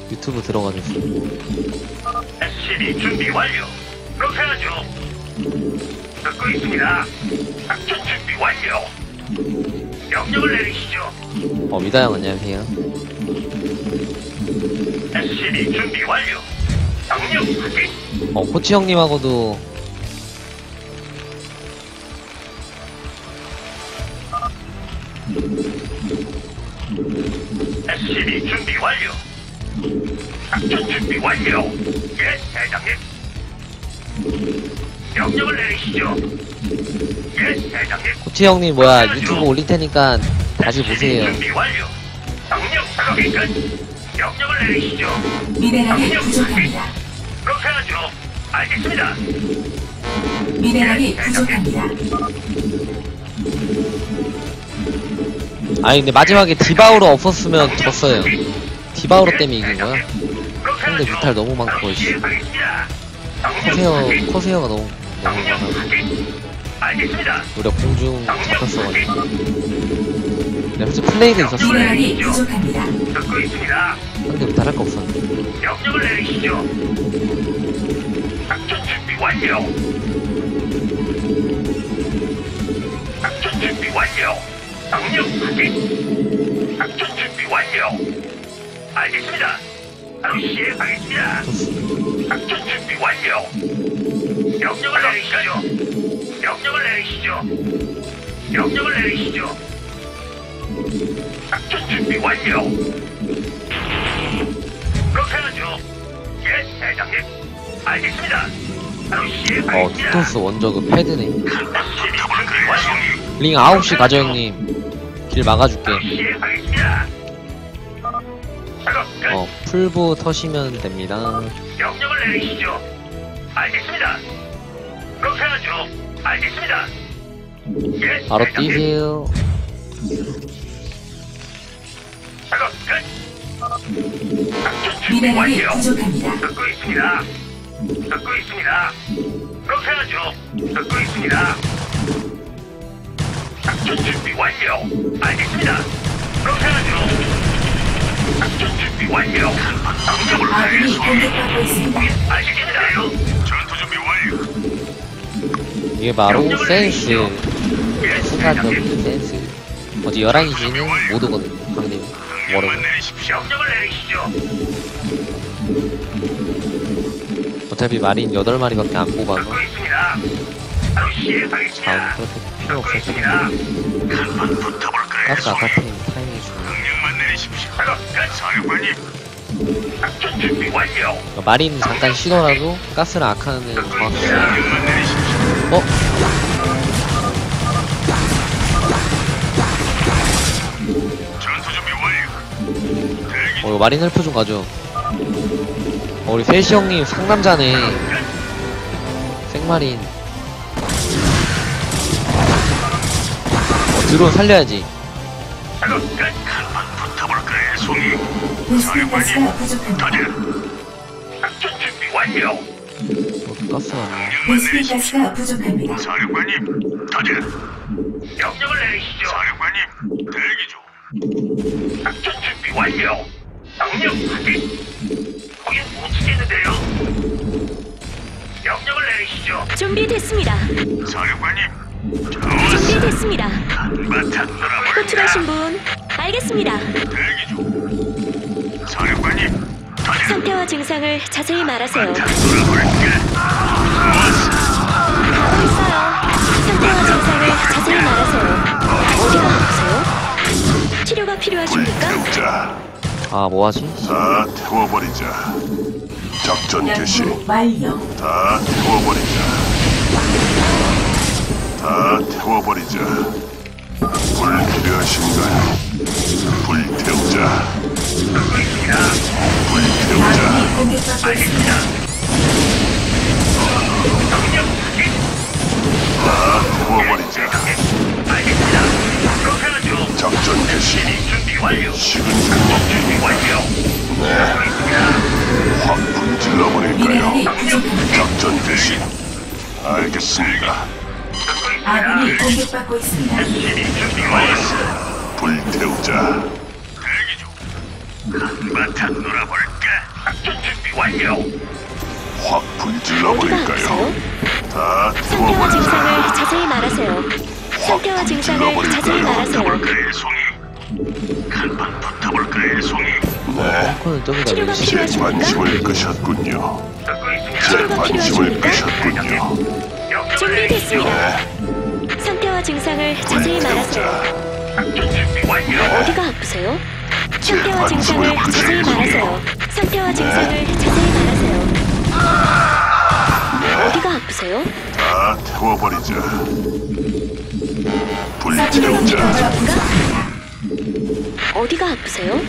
유튜브 들어가줬어. SCB 준비 완료. 그렇게 하죠. 듣고 있습니다. 작전 준비 완료. 명령을 내리시죠. 미다형 안녕하세요. SCB 준비 완료. 명령 확인. 코치 형님하고도 SCB 준비 완료. 작전 준비 완료. 예, 대장님. 명령을 내리시죠. 예, 대장님. 코치 형님 유튜브 올릴 테니까 다시 보세요. 준비 완료. 명령 작업이 끝. 명령을 내리시죠. 미네랄이 부족합니다. 그렇게 하죠. 알겠습니다. 미네랄이 부족합니다. 아니 근데 마지막에 디바우로 없었으면 졌어요. 디바우로 때문에 이긴 거야. 근데 뮤탈 너무 많고 씨. 커세어가 너무 많아. 알겠습니다. 우리가 공중 잡혔어가지고. 그래서 플레이가 있었어. 미네랄이 부족합니다. 듣고 있습니다. 근데 뮤탈 할 거 없었는데. 명령을 내리시죠. 작전 준비 완료. 작전 준비 완료. 명령 확인. 작전 준비 완료. 알겠습니다. 바로 시행하겠습니다. 작전 준비 완료. 명령을 내리시죠. 명령을 내리시죠. 명령을 내리시죠. 작전 준비 완료. 그렇게 하죠. 예, 대장님. 알겠습니다. 바로 시행하겠습니다. 투토스 원저 그 패드네. SCB 준비 완료. 링 9시 가죠 형님. 길 막아줄게. 시행하겠습니다. 작업 끝. 풀부 터시면 됩니다. 명령을 내리시죠. 알겠습니다. 그렇게 하죠. 알겠습니다. 예, 바로 대장님. 뛰세요. 작업 끝. 작전 준비 미네랄이 완료. 부족합니다. 듣고 있습니다. 듣고 있습니다. 그렇게 하죠. 듣고 있습니다. 작전 준비 완료. 알겠습니다. 그렇게 하죠. 작전 준비 완료. 명령을 아군이 내리시죠. 공격받고 있습니다. 알겠습니다요. 전투 준비 완료. 이게 바로 센스. 예, 순간적인 센스. 어제 11시는 못 오거든요. 강림. 뭐라고. 명령을 내리십시오. 명령을 내리시죠. 어차피 마린 8마리밖에 안 뽑아서. 듣고 있습니다. 바로 시행하겠습니다. 그렇게 필요 없어서. 있습니다. 한번 붙어볼까요? 가스 아카트는 타이밍이 중요해. 명령만 내리십시오. 작업 끝. 사령관님. 작전 준비 완료. 마린 잠깐 쉬더라도 가스랑 아카는 정확히. 명령만 내리십시오. 전투 준비 완료. 대기 이거 마린 헬프 좀 가죠. 우리 셋이 형님 상남자네. 생마린. 드론 살려야지. 작업 끝. 한번 붙어볼까요, 송이? 베스킨 가스가 부족합니다. 가자. 작전 준비 완료. 가스 아니야. 베스킨 가스가 부족합니다. 사령관님, 가자. 명령을 내리시죠. 사령관님, 대기 중. 작전 준비 완료. 명령 확인. 거긴 못 치겠는데요. 명령을 내리시죠. 준비됐습니다. 사령관님, 준비됐습니다. 한바탕 놀아볼까? 호출하신 분 알겠습니다. 대기 중. 사령관님, 가자. 상태와 증상을 자세히 말하세요. 한바탕 놀아볼까? 가고 있어요. 상태와 증상을 자세히 말하세요. 어디가 아프세요? 치료가 필요하십니까? 불태우자. 뭐하지? 다 태워버리자. 작전 개시. 연구 완료. 다 태워버리자. 다 태워버리자. 불 필요하신가요? 불태우자. 불태우자. 아군이 공격받고 있습니다. 다 태워버리자. 알겠습니다. 그렇게 하죠. 작전 개시. 준비 완료. 식은 죽먹기. 준비 완료. 확 불질러버릴까요? 미네랄이 부족합니다. 작전 개시. 알겠습니다. 아군이 공격받고 있습니다. 준비 완료. 불태우자. 대기 중. 한바탕 놀아볼까? 준비 완료. 확 불질러 어디가 버릴까요? 아프세요? 다 상태와 태워버리자. 증상을 자세히 말하세요. 상태와 증상을 자세히 말하세요. 붙어볼까요, 송이? 한판 붙어볼까요, 송이? 네, 벙커는 저기다 치료가 내리시 제 필요하십니까? 관심을 끄셨군요. 듣고 있습니다. 제 치료가 관심을 필요하십니까? 끄셨군요. 명령을 내리시죠. 준비됐습니다. 상태와 증상을 자세히 말하세요. 작전 준비 완료. 어디가 아프세요? 상태와 증상을 자세히 말하세요. 상태와 증상을 자세히 말하세요. 어디가 아프세요? 다 태워버리자. 서플라이 불태우자. 디포가 부족합니다. 어디가 아프세요?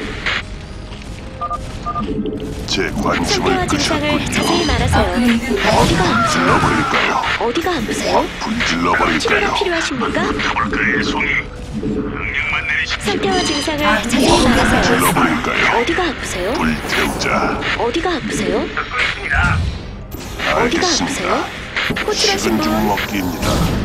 제 관심을 상태와 증상을 끄셨군요. 자세히 말하세요. 업그레이드 어디가 아프세요? 불질러버릴까요? 어디가 아프세요? 치료가 불질러버릴까요? 필요하십니까? 붙어볼까요, 송이? 명령만 내리십시오. 상태와 증상을 자세히 말하세요. 불질러버릴까요? 어디가 아프세요? 불태우자. 어디가 아프세요? 듣고 있습니다. 어디가 알겠습니다. 아프세요? 호출하신 식은 죽 분, 먹기입니다.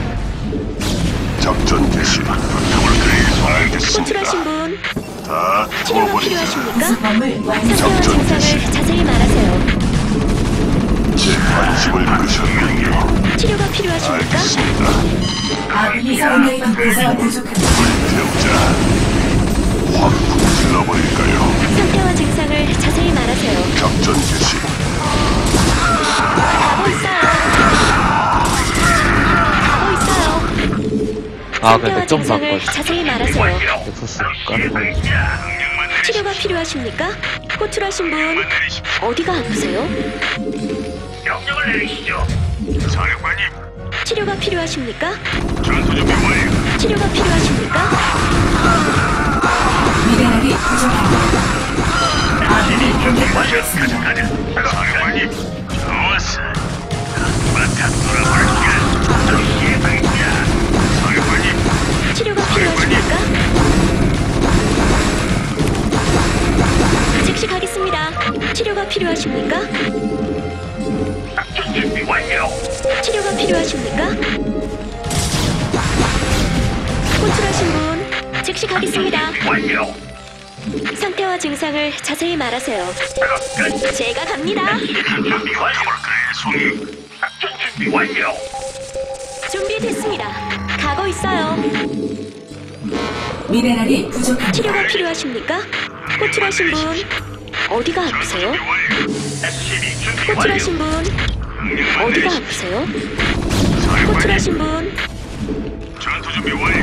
작전 개시. 알겠습니다. 호출하신 분, 다 치료가 태워버리자. 필요하십니까? 구성범을 완성. 상태와 증상을 자세히 말하세요. 제 관심을 끄셨군요. 치료가 필요하십니까? 알겠습니다. 아군이 서플라이 디포가 부족합니다. 불태우자. 확 불질러버릴까요? 상태와 증상을 자세히 말하세요. 작전 개시. 가고 있어요. 가고 있어요. 아, 상태와 그래, 맥좀 증상을 바꿔. 자세히 말하세요. 넥서스 까는 거. 명령만 치료가 필요하십니까? 호출하신 분, 내리십시오. 어디가 아프세요? 명령을 내리시죠. 사령관님, 치료가 필요하십니까? 전투 준비 완료. 치료가 필요하십니까? 미네랄이 부족합니다. 아군이 공격받고 있습니다. 가자. 사령관님, 좋았어. 바탕 돌아볼까? 시행하겠습니다. 사령관님, 치료가 필요하십니까? 즉시 가겠습니다. 치료가 필요하십니까? 작전 준비 완료. 치료가 필요하십니까? 호출하신 분, 즉시 가겠습니다. 완료. 상태와 증상을 자세히 말하세요. 작업 끝. 제가 갑니다. 준비 완료. 볼까요, 송이? 작전 준비 완료. 준비됐습니다. 가고 있어요. 미네랄이 부족합니다. 치료가 필요하십니까? 호출하신 분, 어디가 아프세요? SCB 준비 완료. 호출하신 분, 명령만 어디가 내리십시오. 아프세요? 사령관님, 호출하신 분, 전투 준비 완료.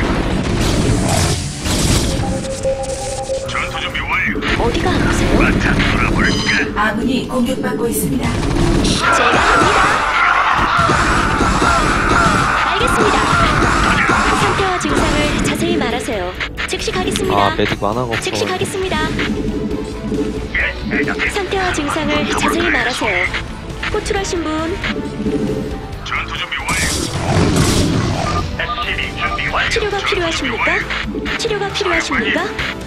전투 준비 완료. 어디가 아프세요? 바탕 돌아볼까? 아군이 공격받고 있습니다. 제가 갑니다. 알겠습니다. 상태와 증상을 자세히 말하세요. 즉시 가겠습니다. 아, 메딕 만화가 없어. 즉시 가겠습니다. 예, 대장님. 상태와 증상을 자세히 말하세요. 호출하신 분, 전투 준비 완료. SCB 준비 완료. 치료가 필요하십니까? 치료가 필요하십니까?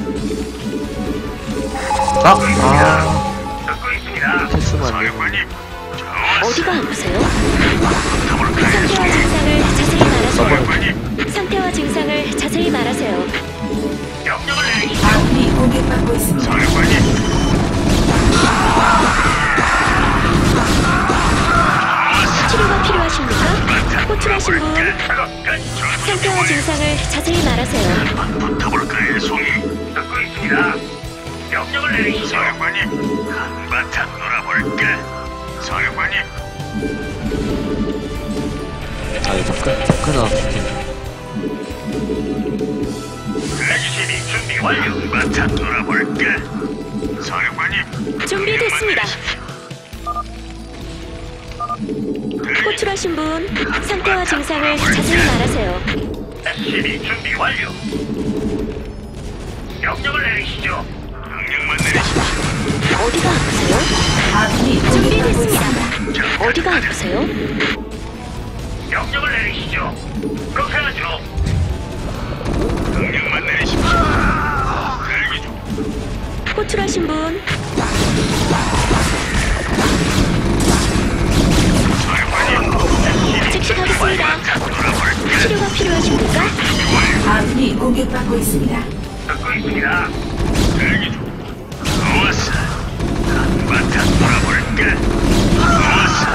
듣고 있습니다. 패스만 사령관님, 좋았어. 어디가 아프세요? 상태와 증상을 자세히 말하세요. 사령관님, 상태와 증상을 자세히 말하세요. 명령을 내리시죠. 아군이 공격받고 있습니다. 사령관님. 치료가 필요하십니까? 호출하신 분, 작업 끝. 상태와 증상을 자세히 말하세요. 붙어볼까요, 송이? 듣고 있습니다. 명령을 내리시죠. 사령관님, 한바탕 놀아볼까? 사령관님, 아, 이거 다크 나왔을게. SCB 준비 완료. 한바탕 놀아볼까? 사령관님, 준비됐습니다. 호출하신 분, 상태와 증상을 자세히 말하세요. SCB 준비 완료. 명령을 내리시죠. 명령만 내리십시오. 어디가 아프세요? 아군이 공격받고 준비됐습니다. 자, 어디가 아프세요? 명령을 내리시죠. 그렇게 하죠. 명령만 내리십시오. 대기 중. 호출하신 분, 사령관님, 즉시 가겠습니다. 놀아볼까? 치료가 필요하십니까? 아군이 공격받고 있습니다. 듣고 있습니다. 대기 중. 좋았어. 한바탕 놀아볼까? 놀아볼까? 좋았어.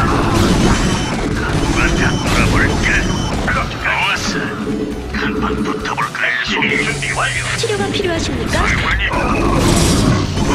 한바탕 놀아볼까? 좋았어. 한판 붙어볼까? SCB 준비 완료. 치료가 필요하십니까? 사령관님.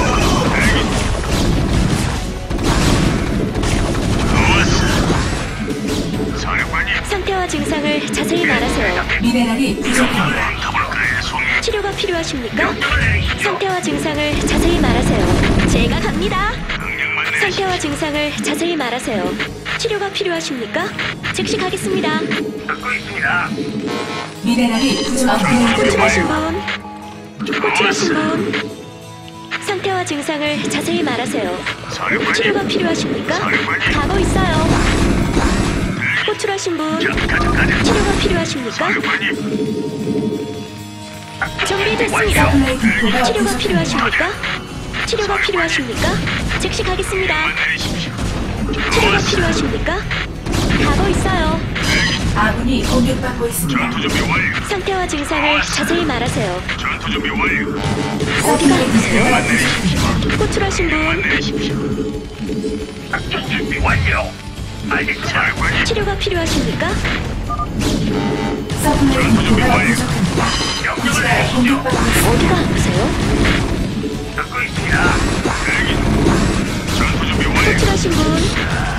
좋았어. 사령관님. 상태와 증상을 자세히 말하세요. 미네랄이 부족합니다. 붙어볼까요, 송이? 치료가 필요하십니까? 명령을 내리시죠. 상태와 증상을 자세히 말하세요. 제가 갑니다. 명령만 내리시죠. 상태와 증상을 자세히 말하세요. 치료가 필요하십니까? 즉시 가겠습니다. 듣고 있습니다. 미네랄이 부족합니다. 호출하신 분, 호출하신 분. 상태와 증상을 자세히 말하세요. 치료가 사령관님. 필요하십니까? 사령관님. 가고 있어요. 호출하신 분, 자, 가자. 치료가 필요하십니까? 사령관님. 준비됐습니다. 서플라이 디포가 치료가 부족합니다. 필요하십니까? 치료가 필요하십니까? 즉시 가겠습니다. 치료가 필요하십니까? 가고 있어요. 아군이 공격받고 있습니다. 전투 준비 완료. 상태와 증상을 자세히 말하세요. 전투 준비 완료. 어디가 서플라이 디포가 부족합니다. 호출하신 분, 내리십시오. 작전 준비 완료. 알겠습니다. 사령관님. 치료가 필요하십니까? 서플라이 디포가 부족합니다. 명령을 기지가 내리시죠. 공격받고 있습니다. 어디가 아프세요? 듣고 있습니다. 전투 준비 완료. 호출하신 분,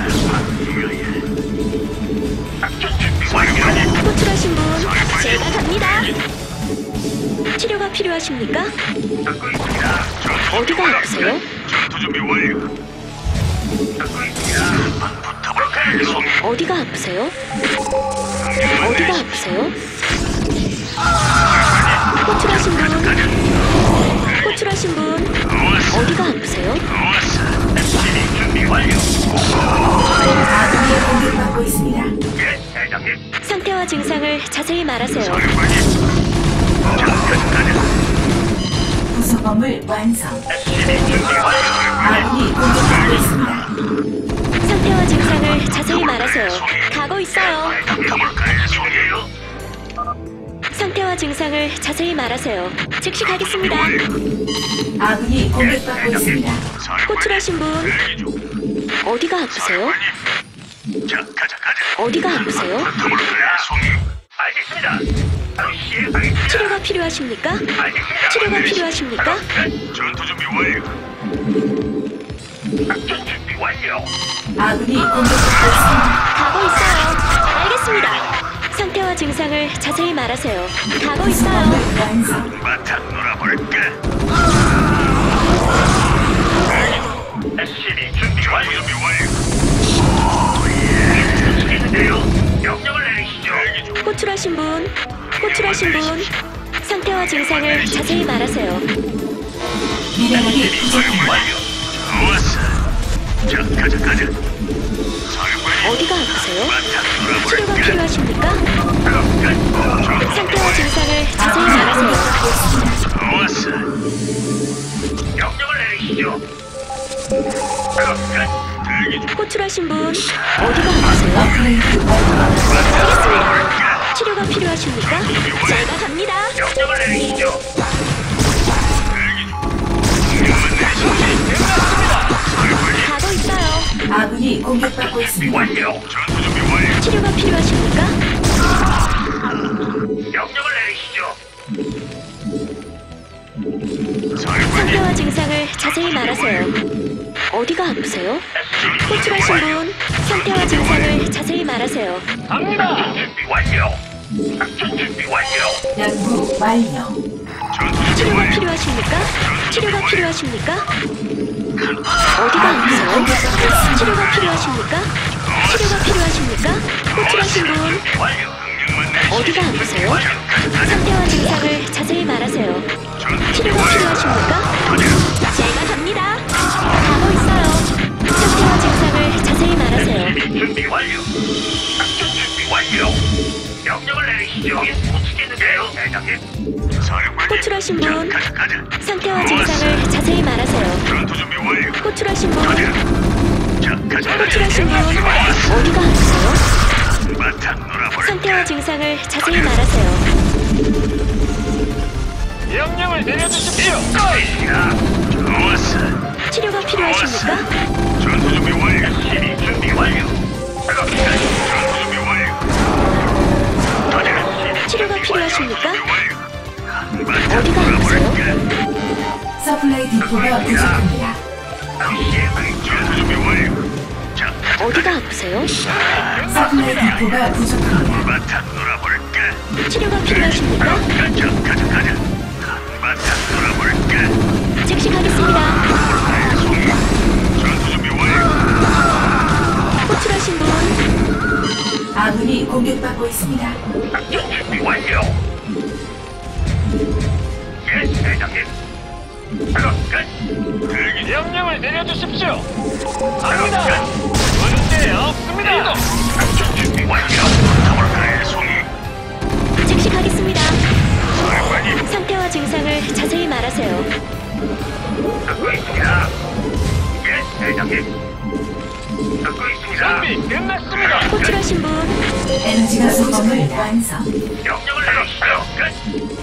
작전 준비 완료. 호출하신 분, 제가 갑니다. 치료가 필요하십니까? 듣고 있습니다. 어디가 아프세요? 전투 준비 완료. 듣고 있습니다. 붙어볼까요, 송이? 어디가 아프세요? 어디가 아프세요? 호출하신 분, 호출하신 분, 좋았어. 어디가 아프세요? 좋았어. SCB 준비 완료. 아군이 공격받고 있습니다. 예, 대장님. 상태와 증상을 자세히 말하세요. 사령관님. 자, 가자. 구성범을 완성. SCB 준비 완료. 아군이 공격받고 있습니다. 상태와 증상을 자세히 말하세요. 가고 있어요. 붙어볼까요, 송이에요? 상태와 증상을 자세히 말하세요. 즉시 가겠습니다. 아군이 공격받고 있습니다. 호출하신 분, 대기 중. 어디가 아프세요? 사령관님. 자, 가자. 어디가 아프세요? 붙어볼까요, 송이? 알겠습니다. 바로 시행하겠습니다. 치료가 필요하십니까? 알겠습니다. 치료가 필요하십니까? 전투 준비 완료. 작전 준비 완료. 아군이 공격받고 있습니다. 가고 있어요. 알겠습니다. 상태와 증상을 자세히 말하세요. 가고 있어요. 구성범을 완성. 바탕 놀아볼까? SCB 준비 완료. 준비 완료. 예. 있는데요. 명령을 내리시죠. 호출하신 분, 호출하신 분. 상태와 증상을 자세히 말하세요. 미네랄이 부족합니다. 완료. 좋았어. 자, 가자. 사령관님. 어디가 아프세요? 바탕 치료가 놀아볼까? 필요하십니까? 끝. 상태와 증상을 자세히 말하세요. 좋았어. 명령을 내리시죠. 끝. 대기 중. 호출하신 분, 어디가 아프세요? 업그레이드 완료. 알겠습니다. 치료가 필요하십니까? 제가 갑니다. 명령을 내리시죠. 가고 있어요. 아군이 공격받고 있습니다. 완료. 전투 준비 완료. 치료가 필요하십니까? 명령을 내리시죠. 사령관님. 상태와 증상을 자세히 말하세요. 어디가 아프세요? 호출하신 분, 상태와 증상을 자세히 말하세요. 작전 준비 완료. 작전 준비 완료. 연구 완료. 전투 준비 치료가 완료. 필요하십니까? 치료가 필요하십니까? 어디가 아프세요? 치료가 필요하십니까? 치료가 필요하십니까? 호출하신 분, 준비 완료. 명령만 내리시죠. 어디가 아프세요? 상태와 증상을 자세히 말하세요. 치료가 필요하십니까? 제가 갑니다. 가고 있어요. 상태와 증상을 자세히 말하세요. 준비 완료. 작전 준비 완료. 명령을 내리시죠. 못치겠는데요, 대장님. 사령관님. 호출하신 분. 가자. 상태와 증상을 자세히 말하세요. 전투 준비 완료. 호출하신 분, 자, 가자. 호출하신 분, 어디가 아프세요? 바탕 놀아볼까? 상태와 증상을 자세히 말하세요. 명령을 내려주십시오. 좋았어. 치료가 필요하십니까? 전투 준비 완료. 필요하십니까? 어디가 아프세요? 서플라이 디포가 부족합니다. 전투 준비 완료. 자, 어디가 아프세요? 서플라이 디포가 부족합니다. 바탕 놀아볼까? 치료가 필요하십니까? 가자. 바탕 놀아볼까? 즉시 가겠습니다. 전투 준비 완료. 호출하신 분 아군이 공격받고 있습니다. 작전 준비 완료. 예, 대장님. 작업 끝. 대기 명령을 내려주십시오. 갑니다. 문제 없습니다. 작전 준비 완료. 타볼까의 송이. 즉시 가겠습니다. 사령관님, 상태와 증상을 자세히 말하세요. 듣고 있습니다. 예, 대장님. 듣고 있습니다. 준비 끝났습니다. 호출하신 분 에너지가 부족합니다. 완성. 명령을 내리시죠. 끝.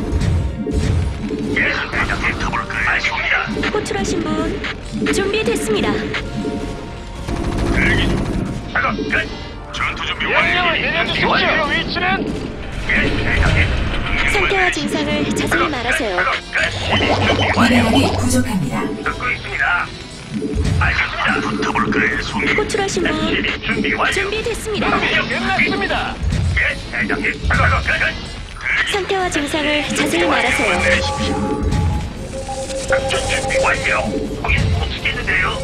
예, 대장님. 타볼까의 알겠습니다. 호출하신 분 준비됐습니다. 대기 중. 작업 끝. 전투 준비 완료. 명령을 내려주십시오. 위치는 예, 대장님. 상태와 증상을 자세히 말하세요. 작업 끝. 준비 완료. 미네랄이 부족합니다. 듣고 있습니다. 알겠습니다. 붙어볼까의 송이. 호출하신 분 SCB 준비 완료. 준비됐습니다. 끝났습니다. 예, 대장님. 작업 끝. 상태와 증상을 자세히 말하세요. 내리십시오. 작전 준비 완료. 거긴 못 치겠는데요.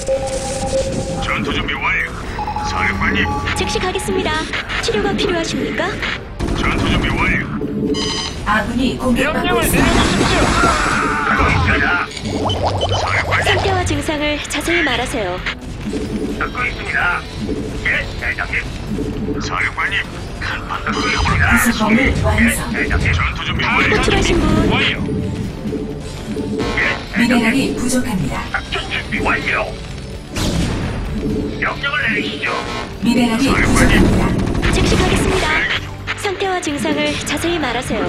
전투 준비 완료. 사령관님, 즉시 가겠습니다. 치료가 필요하십니까? 전투 준비 완료. 아군이 공격받고 있습니다. 작업 있습니다. 사령관님, 상태와 증상을 자세히 말하세요. 듣고 있습니다. 예, 대장님. 사령관님, 간판 듣고 있습니다. 구성범을 예, 완성. 대장님. 전투 준비 완료. 호출하신 분 완료. 예, 대장님. 미네랄이 부족합니다. 작전 준비 완료. 명령을 내리시죠. 미네랄이 부족합니다. 즉시 가겠습니다. 상태와 증상을 자세히 말하세요.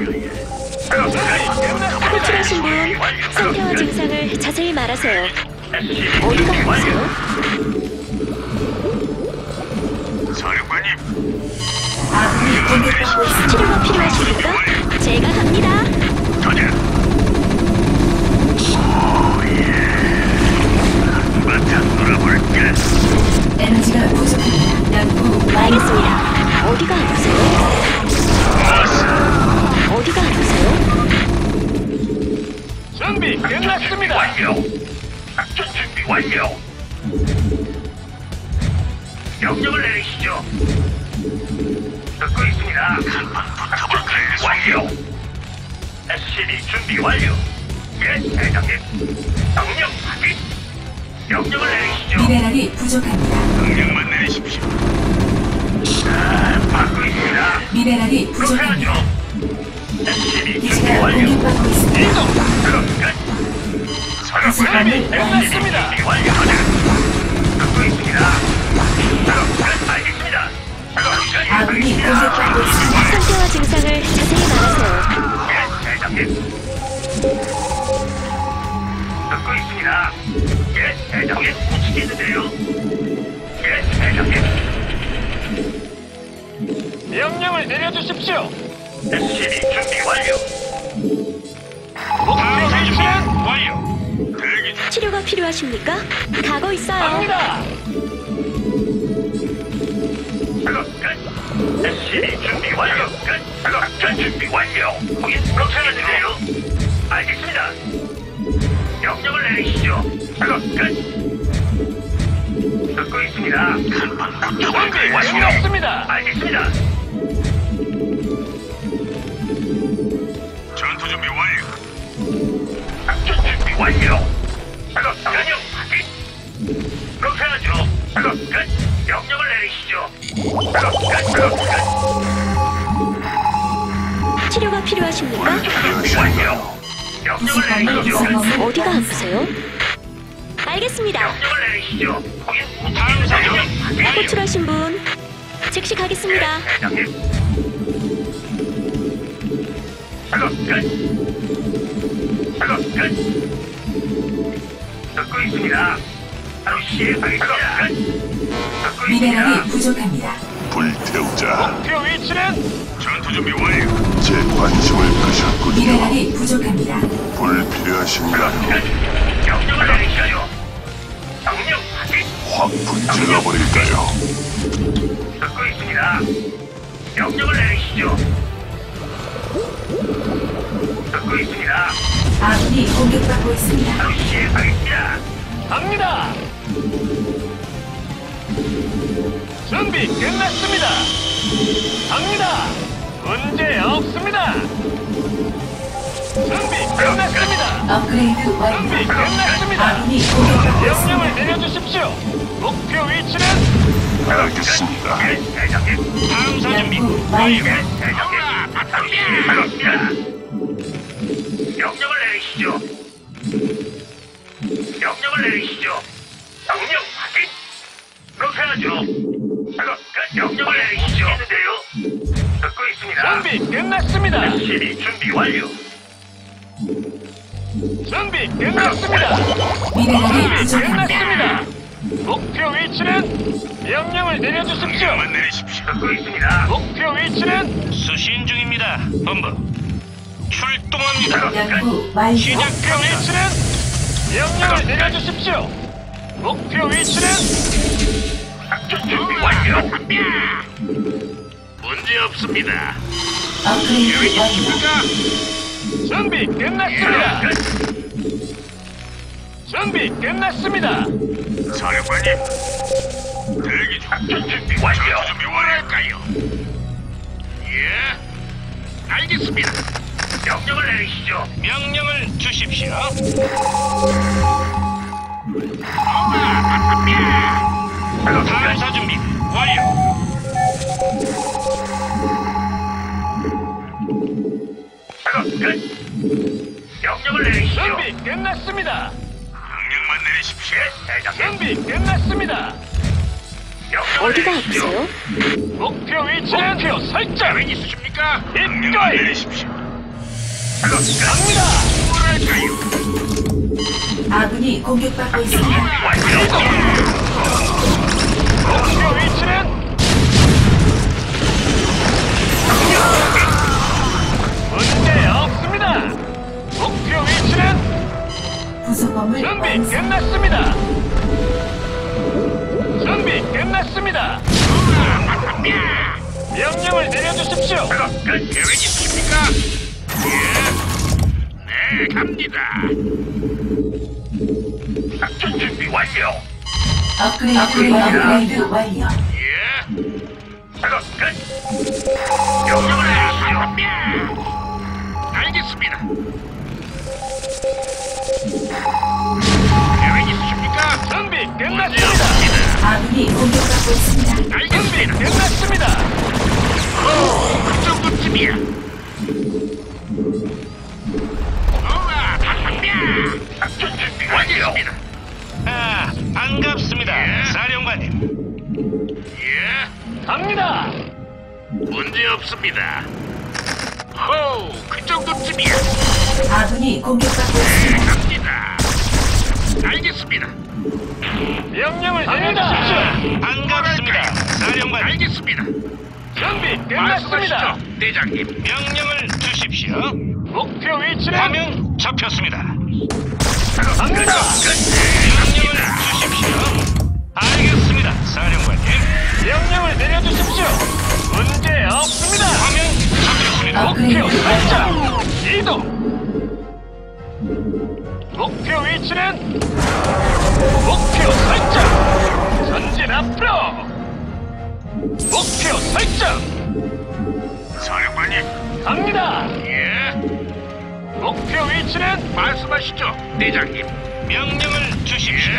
호출하신 분 상태와 증상을 자세히 말하세요. 어디가 아프세요? 사령관님, 아군이 공격받고 있습니다. 치료가 필요하십니까? 제가 갑니다. 가자. 바탕 놀아볼까? 에너지가 부족합니다. 연구 완료. 알겠습니다. 어디가 아프세요? 어디가 아프세요? 준비 끝났습니다. 완료. 작전 준비 완료. 명령을 내리시죠. 듣고 있습니다. 간판 붙어볼까요? 완료. SCB 준비 완료. 예, 대장님. 명령 확인. 명령을 내리시죠. 미네랄이 부족합니다. 명령만 내리십시오. 자, 받고 있습니다. 미네랄이 그렇게 부족합니다. 하죠. SCB 준비 기지가 완료. 공격받고 있습니다. 작업 끝. 사령관님, 끝났습니다. 준비 완료. 듣고 있습니다. 작업 끝. 알겠습니다. 작업 끝. 아군이 공격받고 있습니다. 상태와 증상을 자세히 말하세요. 예, 대장님. 듣고 있습니다. 예, 대장님. 붙이겠는데요. 예, 대장님. 명령을 내려주십시오. SCB 준비 완료. 목표 설정 완료. 대기 중. 치료가 필요하십니까? 가고 있어요. 갑니다. 작업 끝. SCB 준비 완료. 끝. 작전 준비 완료. 거긴 그렇게 하는데요. 알겠습니다. 명령을 내리시죠. 작업 끝. 듣고 있습니다. 간판 준비 완료습니다. 알겠습니다. 전투 준비 완료. 작전 준비 완료. 작업 명령 확인. 그렇게 하죠. 작업 끝. 명령을 내리시죠. 작업 끝. 작업 끝. 치료가 필요하십니까? 준비 완료. 명령을 내리시죠. 어디가 아프세요? 알겠습니다. 명령을 내리시죠. 거긴 못하겠는데요. 호출하신 분 즉시 가겠습니다. 대장님. 작업 끝. 작업 끝. 듣고 있습니다. 바로 시행하겠습니다. 듣고 미네랄이 있습니다. 부족합니다. 불태우자. 목표 위치는 전투 준비 완료. 제 관심을 끄셨군요. 미네랄이 부족합니다. 불필요하신가요? 명령을 내리시죠. 명령 확인. 확 불질러 버릴까요? 듣고 있습니다. 명령을 내리시죠. 듣고 있습니다. 아군이 공격받고 있습니다. 바로 시행하겠습니다. 갑니다. 준비 끝났습니다. 갑니다. 문제 없습니다. 준비 끝났습니다. 업그레이드 완료. 준비 끝났습니다. 아군이 공격받고 있습니다. 명령을 내려주십시오. 목표 위치는 알겠습니다. 예, 대장님. 다음 사준비 예, 완료. 대장님. 바로 시행하겠습니다. 명령을 내리시죠. 명령을 내리시죠. 명령 확인. 그렇게 하죠. 작업 끝. 명령을 내리시죠. 있는데요. 듣고 있습니다. 준비 끝났습니다. SCB 준비 완료. 준비 끝났습니다. 미네랄이 준비 끝났습니다. 목표 위치는 명령을 내려주십시오. 명령만 내리십시오. 듣고 있습니다. 목표 위치는 수신 중입니다. 본부 출동합니다. 연구 완료. 목표 위치는 명령을 내려주십시오. 목표 위치는 작전 준비 완료. 문제 없습니다. 업그레이드 완료. 준비 끝났습니다. 준비 끝났습니다. 사령관님. 대기 중. 작전 준비 완료. 준비 완료할까요? 예. 알겠습니다. 명령을 내리시죠. 명령을 주십시오. 탐사 준비 완료. 작업 끝. 명령을 내리시죠. 준비 끝났습니다. 명령만 내리십시오. 대장님. 준비 끝났습니다. 명령을 어디가 내리시죠. 아프세요? 목표 위치는 목표 설정. 계획 있으십니까? 명령을 입가에 내리십시오. 작업 끝. 갑니다. 뭐랄까요? 아군이 공격받고 있습니다. 완료. 목표 위치는 문제 없습니다. 목표 위치는 부속범을 준비 완성. 끝났습니다. 준비 끝났습니다. 명령을 내려주십시오. 작업 끝. 계획 있으십니까? 예. 네, 갑니다. 작전 준비 완료. 업그레이드 완료. 예. 작업 끝. 명령을 내리시죠. 알겠습니다. 계획 있으십니까? 준비 문제 끝났습니다. 없습니다. 아군이 공격받고 있습니다. 준비 알겠습니다. 끝났습니다. 그 정도쯤이야. 작전 준비 완료입니다. 아, 반갑습니다. 사령관님. 예. 갑니다. 문제 없습니다. 호, 그 정도쯤이야. 아군이 공격받고 있습니다. 갑니다. 알겠습니다. 명령을 내려주십시오. 반갑습니다. 사령관님. 알겠습니다. 준비 끝났습니다. 말씀하시죠, 대장님. 명령을 주십시오. 목표 위치는 화면 잡혔습니다. 갑니다. 명령을 주십시오. 알겠습니다. 사령관님. 명령을 내려주십시오. 문제 없습니다. 화면 잡혔습니다. 목표 설정. 이동. 목표 위치는 목표 설정. 전진 앞으로. 목표 설정. 사령관님. 갑니다. 예. 목표 위치는 말씀하시죠, 대장님. 명령을 주십시오.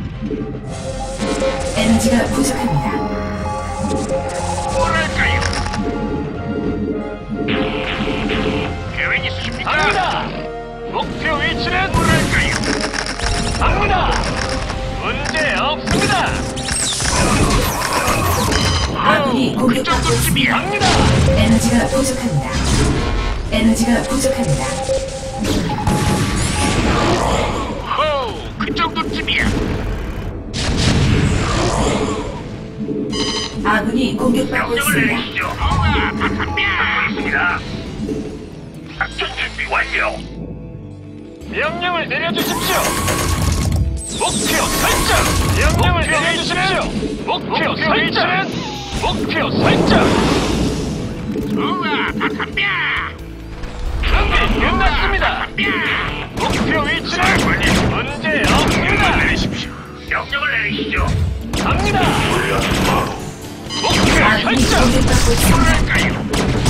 에너지가 부족합니다. 뭐랄까요? 계획 있으십니까? 갑니다. 목표 위치는 뭐랄까요? 갑니다. 문제 없습니다. 아군이 그 공격받고 있습니다. 정도쯤이야. 갑니다. 에너지가 부족합니다. 에너지가 부족합니다. 호, 그 정도쯤이야. 아군이 공격받고 명령을 있습니다. 내리시죠. 있습니다. 작전 준비 완료. 명령을 내려주십시오. 목표 설정. 명령을 내려주십시오. 목표 설정. 목표 설정. 준비 끝났습니다. 목표 위치는 문제 없습니다. 명령을 내리시죠. 갑니다. 목표 아군이 설정. 공격받고 있습니다.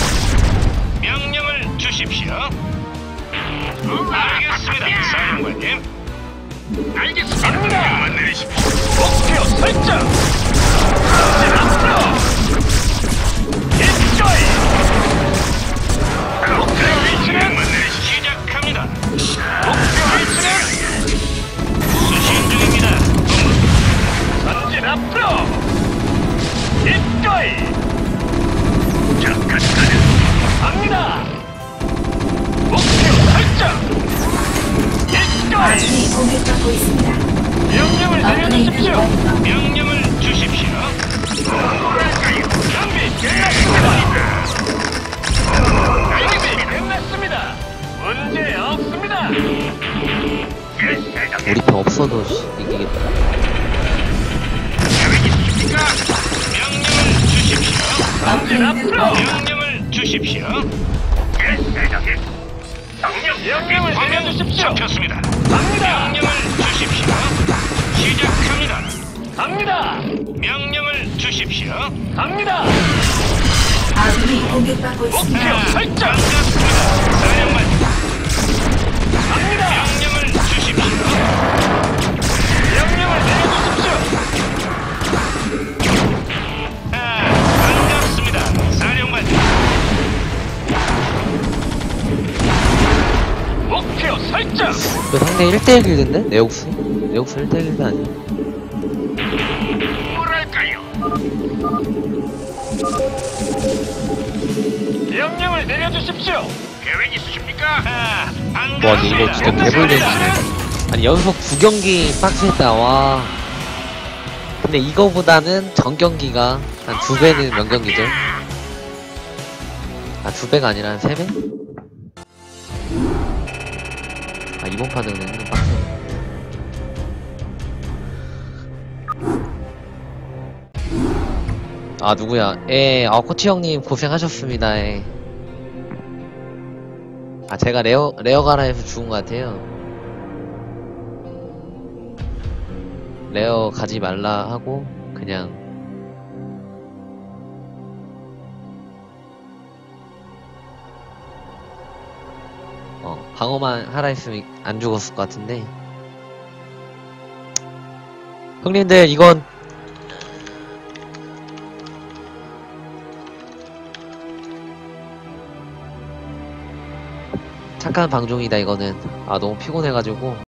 명령을 주십시오. 알겠습니다, 사령관님. 알겠습니다. 갑니다. 내리십시오. 목표 설정. 전진 앞으로. 입조이. 목표 위치는 시작합니다. 목표 위치는 수신 중입니다. 전진 앞으로. 입조이. 갑니다. 목표 설정. 입조이. 아군이 공격받고 있습니다. 명령을 업그레이드 내려주십시오. 완료. 명령을 주십시오. 준비 끝났습니다. 준비 끝났습니다. 문제 없습니다. 우리 편 없어도 이기겠다. 명령을 주십시오. 업그레이드 완료. 명령을 주십시오. 명령을 내려주십시오. 잡혔습니다. 갑니다. 명령을 주십시오. 시작합니다. 갑니다. 명령을 주십시오. 갑니다. 아군이 공격받고 있습니다. 목표 설정. 반갑습니다. 사령관. 갑니다. 명령을 주십시오. 명령을 내려주십시오. 반갑습니다. 사령관. 목표 설정. 그 상대 1대1 길드인데? 네옥스? 네옥스 1대1 길드 아니야? 뭐랄까요? 명령을 내려주십시오. 계획 있으십니까? 반갑습니다. 와, 근데 이거 진짜 개불리네. 아니, 연속 9경기 빡셌다, 와. 근데 이거보다는 전 경기가 한 2배는 명경기죠. 아, 2배가 아니라 한 3배? 아, 이번 판은 빡세. 아, 누구야? 코치 형님 고생하셨습니다, 아, 제가 레어 가라에서 죽은 것 같아요. 레어 가지 말라 하고, 그냥. 방어만 하라 했으면 안 죽었을 것 같은데. 형님들, 이건 착한 방종이다, 이거는. 아, 너무 피곤해가지고.